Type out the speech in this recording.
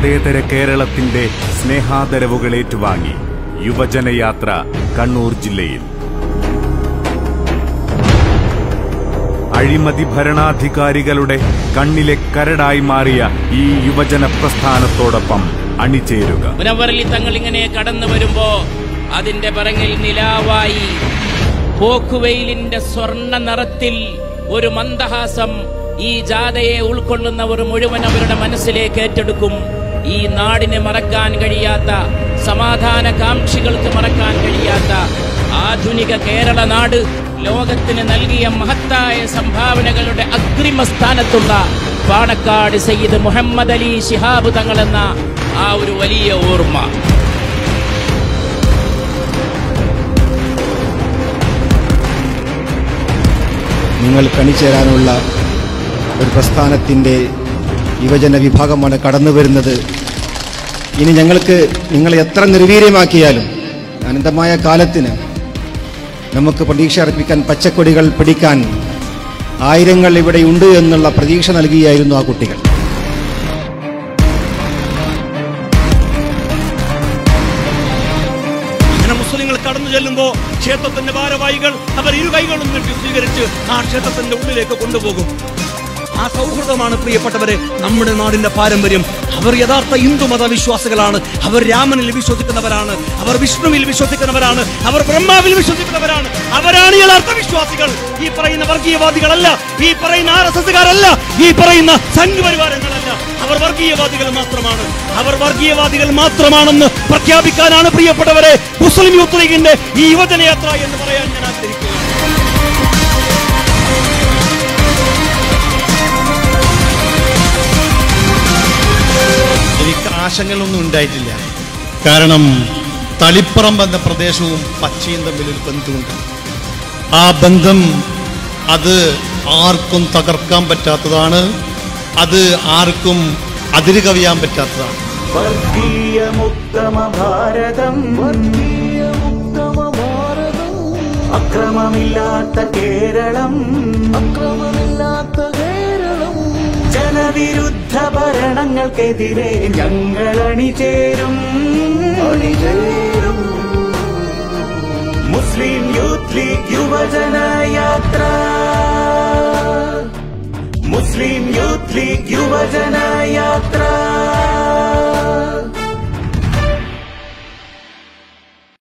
മതേതര കേരളത്തിന്റെ സ്നേഹാദരവുകൾ ഏറ്റുവാങ്ങി യുവജനയാത്ര കണ്ണൂർ ജില്ലയിൽ. അഴിമതി ഭരണാധികാരികളുടെ കണ്ണിലെ കരടായി മാറിയ ഈ യുവജന പ്രസ്ഥാനത്തോടൊപ്പം അണിചേരുക. മുനവ്വറിൽ തങ്ങൾ ഇങ്ങനെ കടന്നു വരുമ്പോ അതിന്റെ പിറകിൽ നിലാവായി പോക്കുവെയിലിന്റെ സ്വർണ്ണ നിറത്തിൽ ഒരു മന്ദഹാസം ഈ ജാഥയെ ഉൾക്കൊള്ളുന്നവർ മുഴുവൻ അവരുടെ മനസ്സിലേക്ക് ഏറ്റെടുക്കും. ഈ നാടിനെ മറക്കാൻ കഴിയാത്ത, സമാധാന കാംക്ഷികൾക്ക് മറക്കാൻ കഴിയാത്ത ആധുനിക കേരള നാട് ലോകത്തിന് നൽകിയ മഹത്തായ സംഭാവനകളുടെ അഗ്രിമ സ്ഥാനത്തുള്ള പാണക്കാട് സയ്യിദ് മുഹമ്മദ് അലി ശിഹാബ് തങ്ങളെന്ന ആ ഒരു വലിയ ഓർമ്മ. നിങ്ങൾ കണിചേരാനുള്ള ഒരു പ്രസ്ഥാനത്തിൻ്റെ യുവജന വിഭാഗമാണ് കടന്നു വരുന്നത്. ഇനി ഞങ്ങൾക്ക് നിങ്ങളെ എത്ര നിർവീര്യമാക്കിയാലും അനന്തമായ കാലത്തിന് നമുക്ക് പ്രതീക്ഷ അർപ്പിക്കാൻ, പച്ചക്കൊടികൾ പിടിക്കാൻ ആയിരങ്ങൾ ഇവിടെയുണ്ട് എന്നുള്ള പ്രതീക്ഷ നൽകിയായിരുന്നു ആ കുട്ടികൾ. മുസ്ലിങ്ങൾ കടന്നു ചെല്ലുമ്പോൾ ക്ഷേത്രത്തിന്റെ ഭാരവാഹികൾ അവർ ഇരു കൈകളും നീട്ടി സ്വീകരിച്ച് ആ ക്ഷേത്രത്തിന്റെ ഉള്ളിലേക്ക് കൊണ്ടുപോകും. ആ സൗഹൃദമാണ് പ്രിയപ്പെട്ടവരെ നമ്മുടെ നാടിന്റെ പാരമ്പര്യം. അവർ യഥാർത്ഥ ഹിന്ദു മതവിശ്വാസികളാണ്. അവർ രാമനിൽ വിശ്വസിക്കുന്നവരാണ്, അവർ വിഷ്ണുവിൽ വിശ്വസിക്കുന്നവരാണ്, അവർ ബ്രഹ്മാവിൽ വിശ്വസിക്കുന്നവരാണ്. അവരാണ് യഥാർത്ഥ വിശ്വാസികൾ. ഈ പറയുന്ന വർഗീയവാദികളല്ല, ഈ പറയുന്ന RSSകാരല്ല, ഈ പറയുന്ന സംഘപരിവാരങ്ങളല്ല. അവർ വർഗീയവാദികൾ മാത്രമാണ്. അവർ വർഗീയവാദികൾ മാത്രമാണെന്ന് പ്രഖ്യാപിക്കാനാണ് പ്രിയപ്പെട്ടവരെ മുസ്ലിം യൂത്ത് ലീഗിന്റെ ഈ യുവജനയാത്ര എന്ന് പറയാൻ ഞാൻ ആഗ്രഹിക്കുന്നു. എനിക്ക് ആശങ്കകളൊന്നും ഉണ്ടായിട്ടില്ല. കാരണം തളിപ്പറമ്പ് എന്ന പ്രദേശവും പച്ചയും തമ്മിലൊരു ബന്ധമുണ്ട്. ആ ബന്ധം അത് ആർക്കും തകർക്കാൻ പറ്റാത്തതാണ്. അത് ആർക്കും അതിര് കവിയാൻ പറ്റാത്തതാണ്. അക്രമമില്ലാത്ത കേരളം, ജനവിരുദ്ധ ഭരണങ്ങൾക്കെതിരെ ഞങ്ങൾ അണിചേരും. മുസ്ലിം യൂത്ത് ലീഗ് യുവജന യാത്ര, മുസ്ലിം യൂത്ത് ലീഗ് യുവജന യാത്ര.